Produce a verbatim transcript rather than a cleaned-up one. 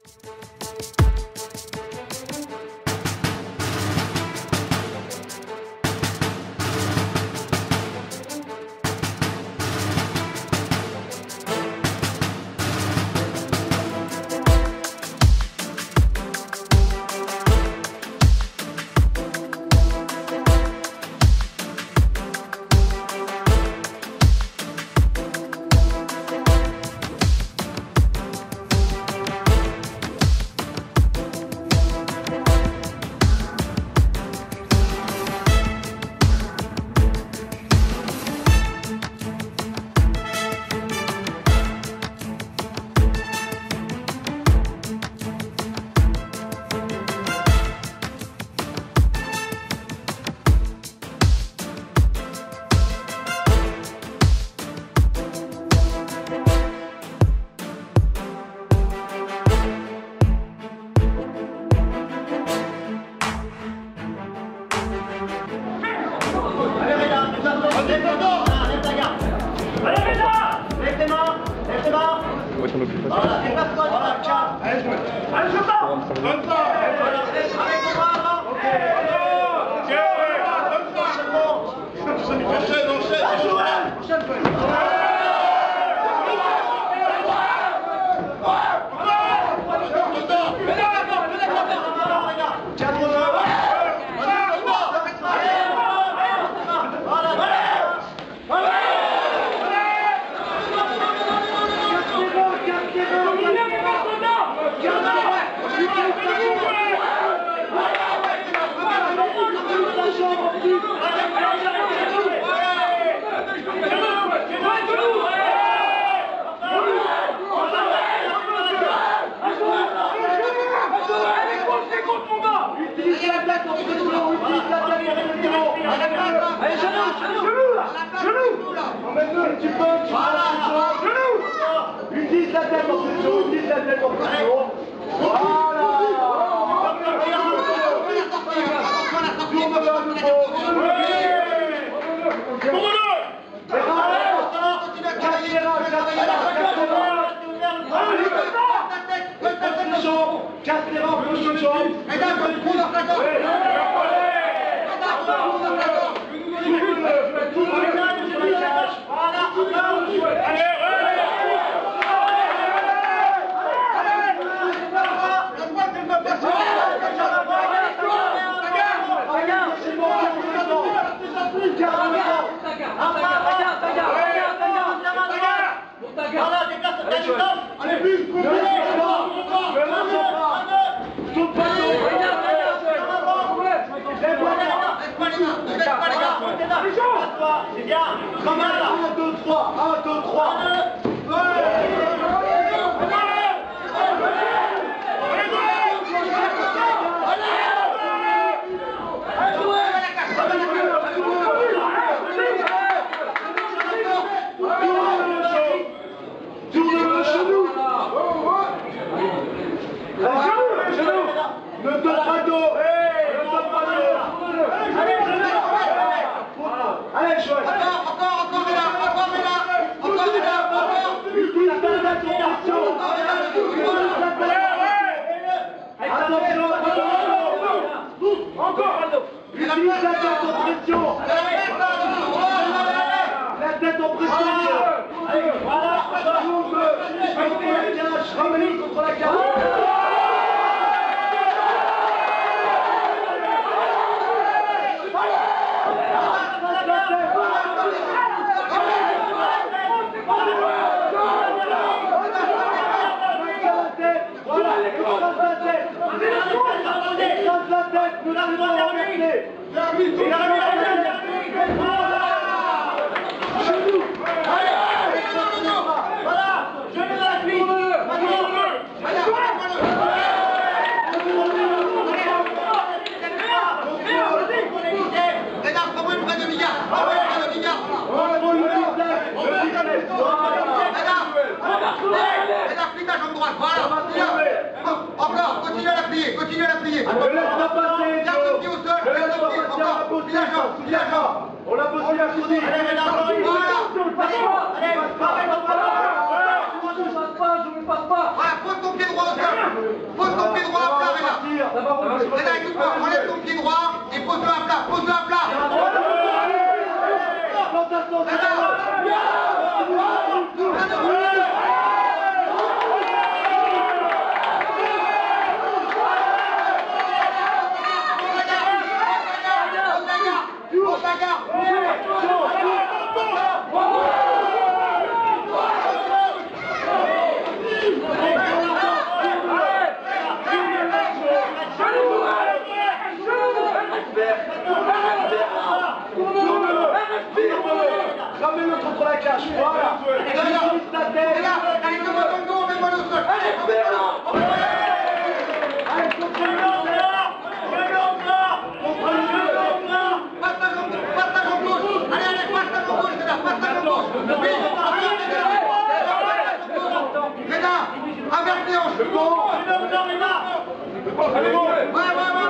Encore, continuez à la plier, continuez à la plier. Ne laisse pas passer. Garde le pied au sol, Ne garde laisse le pas pied, passer encore. à la pause. Villageois, villageois. On l'a posé à Fini. Allez, allez, allez, voilà. Je ne passe pas, je ne passe pas. Voilà, pose ton pied droit au sol. Ça va rouler. Les gars, écoute-moi, enlève ton pied droit et pose-le à plat, pose-le à plat. Plantation, Les gars, pose la garde. Ramène-le contre la cage, voilà. Les gars, La tête. les gars, allez, mets-moi dans le dos, mets-moi au sol. Allez, contre le contre le Passe ta jambe, passe ta jambe gauche. Allez, allez, passe ta jambe gauche, les gars, passe ta jambe gauche. Oui, les gars, inverse les hanches. bon. Ouais, ouais, ouais.